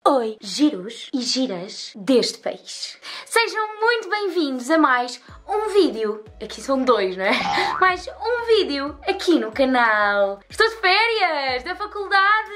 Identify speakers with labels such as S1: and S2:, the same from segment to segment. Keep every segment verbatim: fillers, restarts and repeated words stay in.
S1: Oi, giros e giras deste país. Sejam muito bem-vindos a mais um vídeo. Aqui são dois, não é? Mais um vídeo aqui no canal. Estou de férias da faculdade.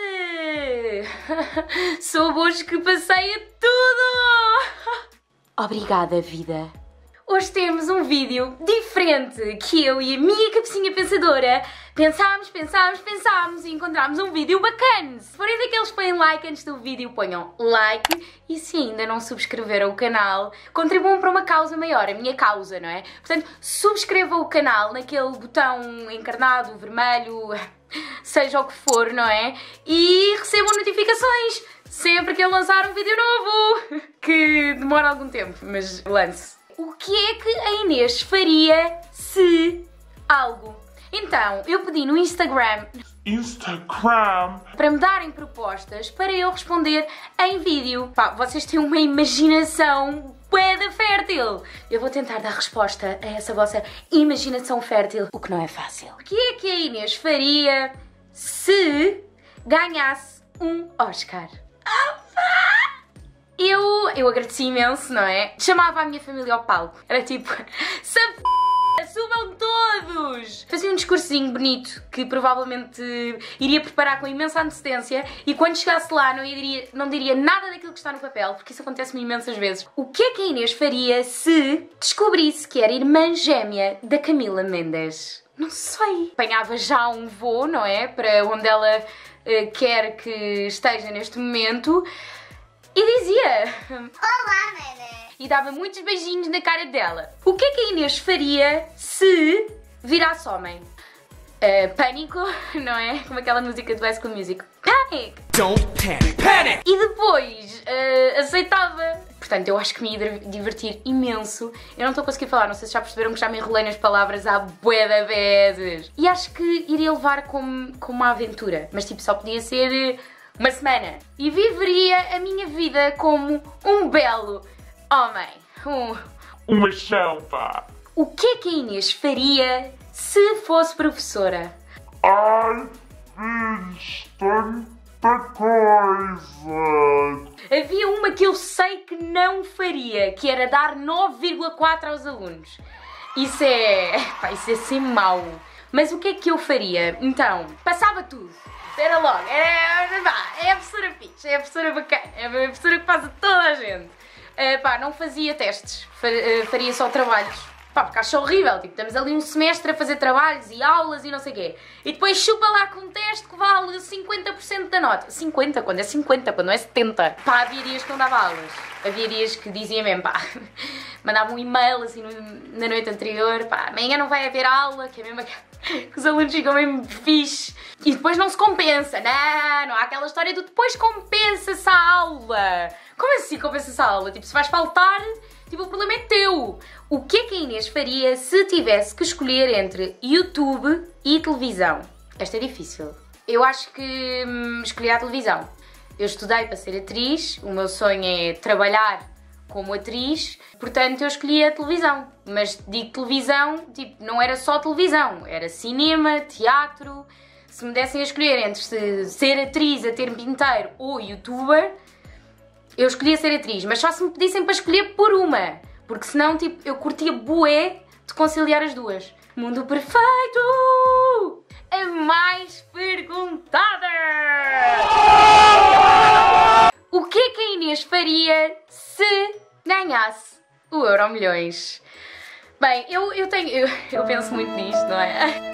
S1: Soube hoje que passei a tudo. Obrigada, vida. Hoje temos um vídeo diferente que eu e a minha cabecinha pensadora pensámos, pensámos, pensámos e encontramos um vídeo bacana. Se forem daqueles que põem like antes do vídeo, ponham like e se ainda não subscreveram o canal, contribuam para uma causa maior, a minha causa, não é? Portanto, subscrevam o canal naquele botão encarnado, vermelho, seja o que for, não é? E recebam notificações sempre que eu lançar um vídeo novo, que demora algum tempo, mas lance. O que é que a Inês faria se algo? Então, eu pedi no Instagram,
S2: Instagram
S1: para me darem propostas para eu responder em vídeo. Pá, vocês têm uma imaginação bué da fértil. Eu vou tentar dar resposta a essa vossa imaginação fértil, o que não é fácil. O que é que a Inês faria se ganhasse um Oscar? Eu, eu agradeci imenso, não é? Chamava a minha família ao palco. Era tipo, se a subam todos! Fazia um discursinho bonito que provavelmente iria preparar com imensa antecedência e quando chegasse lá não diria, não diria nada daquilo que está no papel, porque isso acontece-me imensas vezes. O que é que a Inês faria se descobrisse que era irmã gêmea da Camila Mendes? Não sei. Apanhava já um voo, não é? Para onde ela uh, quer que esteja neste momento. E dizia
S3: olá, Nene!
S1: E dava muitos beijinhos na cara dela. O que é que a Inês faria se virasse homem? Uh, pânico, não é? Como aquela música do High School Music. Panic!
S2: Don't panic, panic!
S1: E depois uh, aceitava. Portanto, eu acho que me ia divertir imenso. Eu não estou a conseguir falar, não sei se já perceberam que já me enrolei nas palavras há bué de vezes. E acho que iria levar como, como uma aventura. Mas tipo, só podia ser uma semana. E viveria a minha vida como um belo homem. Um...
S2: Uma champa!
S1: O que é que a Inês faria se fosse professora?
S2: Ai, fiz tanta coisa!
S1: Havia uma que eu sei que não faria, que era dar nove vírgula quatro aos alunos. Isso é... Pá, isso é ser mau. Mas o que é que eu faria? Então, passava tudo. Era logo, era, é a professora fixe, é a professora bacana, é a professora que faz a toda a gente. Uh, pá, não fazia testes, faria só trabalhos. Pá, porque acho horrível, tipo, estamos ali um semestre a fazer trabalhos e aulas e não sei o quê. E depois chupa lá com um teste que vale cinquenta por cento da nota. cinquenta? Quando é cinquenta? Quando não é setenta? Pá, havia dias que não dava aulas. Havia dias que dizia mesmo, pá, mandava um e-mail assim no, na noite anterior, pá, amanhã não vai haver aula, que é mesmo que os alunos ficam mesmo fixe. E depois não se compensa, não, não há aquela história do depois compensa-se a aula. Como assim compensa-se a aula? Tipo, se vais faltar, tipo, o problema é teu. O que é que a Inês faria se tivesse que escolher entre YouTube e televisão? Esta é difícil. Eu acho que hum, escolhi a televisão. Eu estudei para ser atriz, o meu sonho é trabalhar como atriz, portanto eu escolhi a televisão. Mas digo televisão, tipo, não era só televisão, era cinema, teatro. Se me dessem a escolher entre ser atriz a tempo inteiro ou youtuber, eu escolhia ser atriz, mas só se me pedissem para escolher por uma, porque senão, tipo, eu curtia bué de conciliar as duas. Mundo perfeito! A mais perguntada! O que é que a Inês faria se ganhasse o Euromilhões? Bem, eu, eu tenho... Eu, eu penso muito nisto, não é?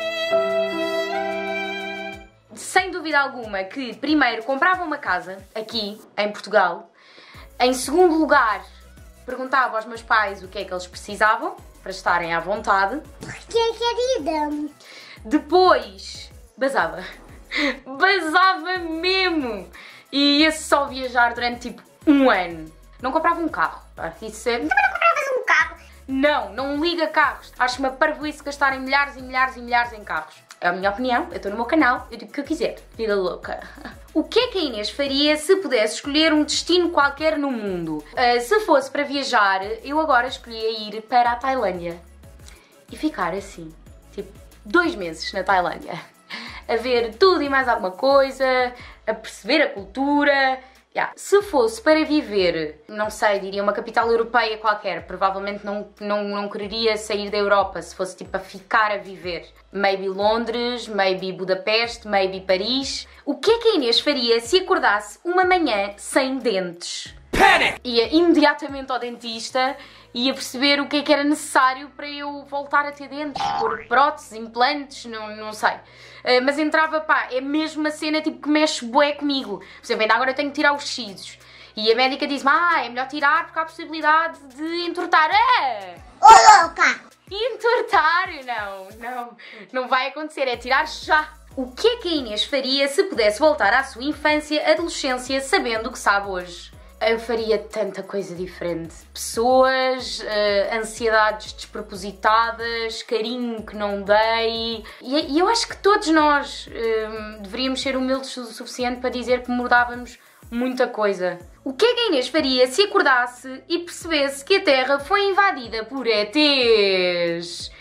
S1: Sem dúvida alguma que, primeiro, comprava uma casa aqui, em Portugal. Em segundo lugar, perguntava aos meus pais o que é que eles precisavam para estarem à vontade.
S3: Porque, querida?
S1: Depois, basava. Basava mesmo! E ia só viajar durante, tipo, um ano. Não comprava um carro. Isso é...
S3: Também não compravas um carro?
S1: Não, não liga carros. Acho uma parvoíce gastarem milhares e milhares e milhares em carros. É a minha opinião, eu estou no meu canal, eu digo o que eu quiser. Vida louca. O que é que a Inês faria se pudesse escolher um destino qualquer no mundo? Uh, se fosse para viajar, eu agora escolhia ir para a Tailândia. E ficar assim, tipo, dois meses na Tailândia. A ver tudo e mais alguma coisa, a perceber a cultura, Yeah. Se fosse para viver, não sei, diria uma capital europeia qualquer, provavelmente não, não, não quereria sair da Europa, se fosse tipo a ficar a viver. Maybe Londres, maybe Budapeste, maybe Paris. O que é que a Inês faria se acordasse uma manhã sem dentes? Panic! Ia imediatamente ao dentista e ia perceber o que é que era necessário para eu voltar a ter dentes, pôr próteses, implantes, não, não sei. Uh, mas entrava, pá, é mesmo uma cena tipo que mexe bué comigo. Por exemplo, ainda agora eu tenho que tirar os sisos. E a médica diz-me, ah, é melhor tirar porque há a possibilidade de entortar. Ah!
S3: Ô louca!
S1: Entortar? Não, não, não vai acontecer, é tirar já. O que é que a Inês faria se pudesse voltar à sua infância, adolescência, sabendo o que sabe hoje? Eu faria tanta coisa diferente. Pessoas, uh, ansiedades despropositadas, carinho que não dei. E, e eu acho que todos nós uh, deveríamos ser humildes o suficiente para dizer que mudávamos muita coisa. O que é que a Inês faria se acordasse e percebesse que a Terra foi invadida por E Tês?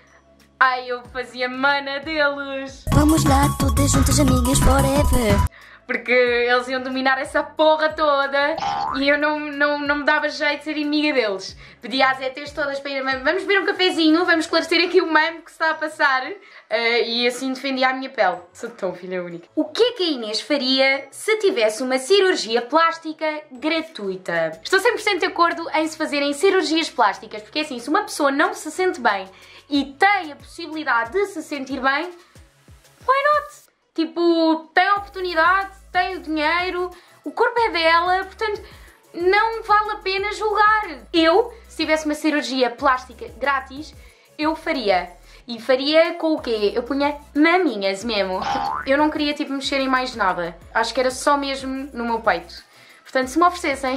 S1: Ai, eu fazia mana deles.
S4: Vamos lá, todas juntas, amigas forever.
S1: Porque eles iam dominar essa porra toda e eu não, não, não me dava jeito de ser inimiga deles. Pedia às E Tês todas para ir, vamos beber um cafezinho, vamos esclarecer aqui o mame que se está a passar. Uh, e assim defendia a minha pele. Sou tão filha única. O que é que a Inês faria se tivesse uma cirurgia plástica gratuita? Estou cem por cento de acordo em se fazerem cirurgias plásticas, porque assim, se uma pessoa não se sente bem e tem a possibilidade de se sentir bem, why not? Tipo, tem a oportunidade, tem o dinheiro, o corpo é dela, portanto, não vale a pena julgar. Eu, se tivesse uma cirurgia plástica grátis, eu faria. E faria com o quê? Eu punha maminhas mesmo. Eu não queria, tipo, mexer em mais nada. Acho que era só mesmo no meu peito. Portanto, se me oferecessem,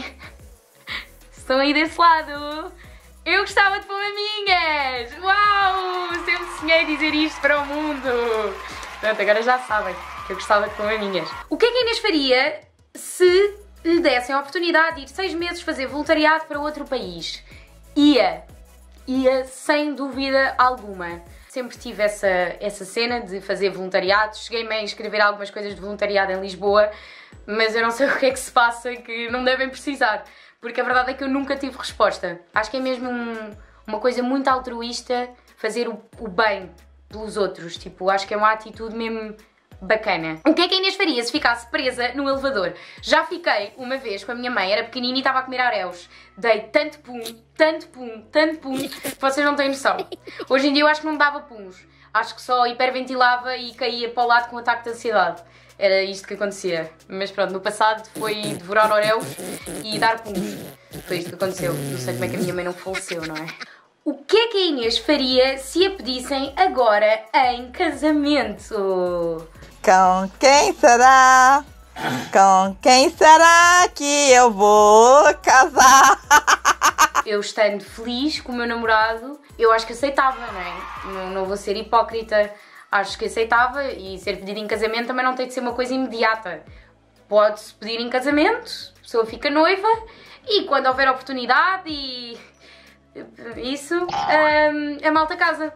S1: se estão aí desse lado, eu gostava de pôr maminhas. Uau! Sempre sonhei dizer isto para o mundo. Pronto, agora já sabem que eu gostava de pôr maminhas. O que é que a Inês faria se lhe dessem a oportunidade de ir seis meses fazer voluntariado para outro país? Ia. Ia sem dúvida alguma. Sempre tive essa, essa cena de fazer voluntariado. Cheguei-me a inscrever algumas coisas de voluntariado em Lisboa, mas eu não sei o que é que se passa que não devem precisar. Porque a verdade é que eu nunca tive resposta. Acho que é mesmo um, uma coisa muito altruísta fazer o, o bem pelos outros. Tipo, acho que é uma atitude mesmo bacana. O que é que a Inês faria se ficasse presa no elevador? Já fiquei uma vez com a minha mãe, era pequenina e estava a comer areus. Dei tanto pum, tanto pum, tanto pum, que vocês não têm noção. Hoje em dia eu acho que não dava puns. Acho que só hiperventilava e caía para o lado com um ataque de ansiedade. Era isto que acontecia. Mas pronto, no passado foi devorar oreus e dar puns. Foi isto que aconteceu. Não sei como é que a minha mãe não faleceu, não é? O que é que a Inês faria se a pedissem agora em casamento?
S5: Com quem será? Com quem será que eu vou casar?
S1: Eu estando feliz com o meu namorado, eu acho que aceitava, não é? Não, não vou ser hipócrita. Acho que aceitava e ser pedido em casamento também não tem de ser uma coisa imediata. Pode-se pedir em casamento, a pessoa fica noiva e quando houver oportunidade e... isso, um, a malta casa.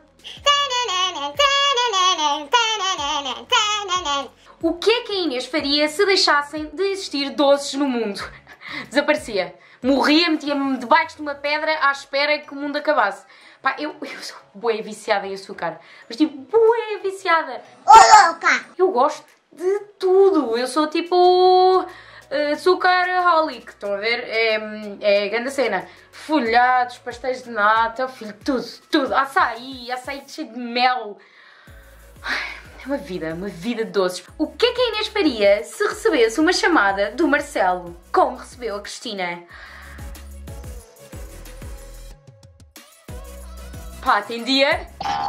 S1: O que é que a Inês faria se deixassem de existir doces no mundo? Desaparecia. Morria, metia-me debaixo de uma pedra à espera que o mundo acabasse. Pá, eu, eu sou bué viciada em açúcar. Mas tipo, bué viciada.
S3: Ô louca!
S1: Eu gosto de tudo. Eu sou tipo... açúcar-holic, estão a ver? É, é grande cena. Folhados, pastéis de nata, filho, tudo, tudo. Açaí, açaí cheio de mel. É uma vida, uma vida de doces. O que é que a Inês faria se recebesse uma chamada do Marcelo, como recebeu a Cristina? Pá, atendia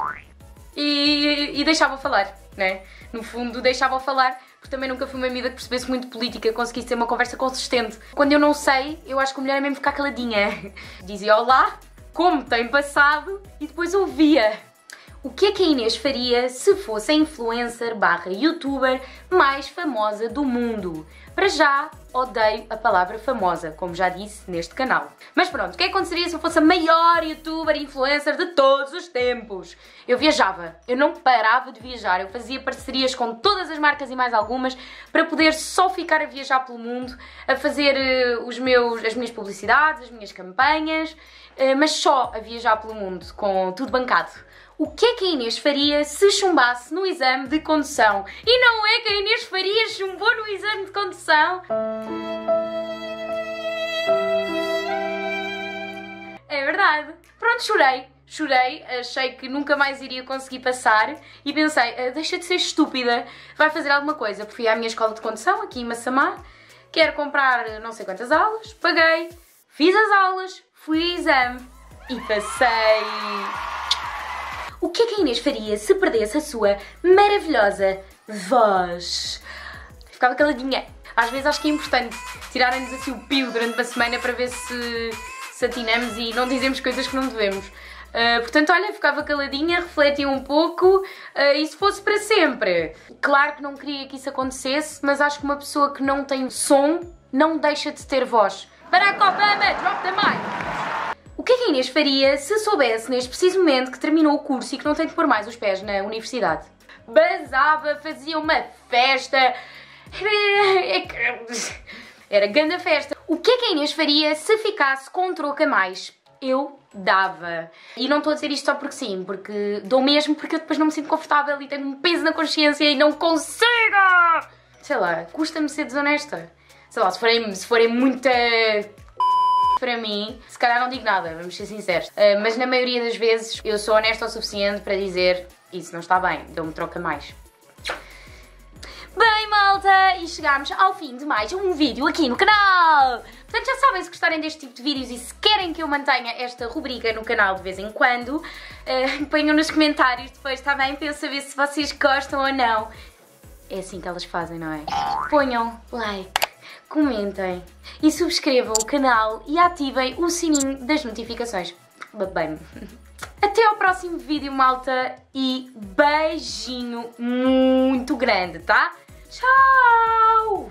S1: e, e deixava falar, né? No fundo, deixava falar. Porque também nunca fui uma amiga que percebesse muito política, conseguisse ter uma conversa consistente. Quando eu não sei, eu acho que o melhor é mesmo ficar caladinha. Dizia olá, como tem passado, e depois ouvia. O que é que a Inês faria se fosse a influencer barra youtuber mais famosa do mundo? Para já, odeio a palavra famosa, como já disse neste canal. Mas pronto, o que é que aconteceria se eu fosse a maior youtuber e influencer de todos os tempos? Eu viajava, eu não parava de viajar, eu fazia parcerias com todas as marcas e mais algumas para poder só ficar a viajar pelo mundo, a fazer uh, os meus, as minhas publicidades, as minhas campanhas, uh, mas só a viajar pelo mundo, com tudo bancado. O que é que a Inês faria se chumbasse no exame de condução? E não é que a Inês Faria chumbou no exame de condução? É verdade. Pronto, chorei. Chorei, achei que nunca mais iria conseguir passar e pensei, deixa de ser estúpida, vai fazer alguma coisa. Fui à minha escola de condução, aqui em Massamá, quero comprar não sei quantas aulas, paguei, fiz as aulas, fui ao exame e passei. O que é que a Inês faria se perdesse a sua maravilhosa voz? Ficava caladinha. Às vezes acho que é importante tirarem-nos assim o pio durante uma semana para ver se, se atinamos e não dizemos coisas que não devemos. Uh, portanto, olha, ficava caladinha, refletia um pouco uh, e se fosse para sempre. Claro que não queria que isso acontecesse, mas acho que uma pessoa que não tem som não deixa de ter voz. Barack Obama, drop the mic! O que é que a Inês faria se soubesse neste preciso momento que terminou o curso e que não tem de pôr mais os pés na universidade? Basava, fazia uma festa... Era grande a festa. O que é que a Inês faria se ficasse com um troco a mais? Eu dava. E não estou a dizer isto só porque sim, porque dou mesmo porque eu depois não me sinto confortável e tenho um peso na consciência e não consigo! Sei lá, custa-me ser desonesta. Sei lá, se forem, se forem muita... para mim, se calhar não digo nada, vamos ser sinceros. Uh, mas na maioria das vezes eu sou honesta o suficiente para dizer isso não está bem, deu-me troca mais. Bem, malta, e chegámos ao fim de mais um vídeo aqui no canal. Portanto, já sabem, se gostarem deste tipo de vídeos e se querem que eu mantenha esta rubrica no canal de vez em quando, uh, ponham nos comentários depois, está bem? Para eu saber se vocês gostam ou não. É assim que elas fazem, não é? Ponham like, comentem e subscrevam o canal e ativem o sininho das notificações. Bem, até ao próximo vídeo, malta, e beijinho muito grande, tá? Tchau!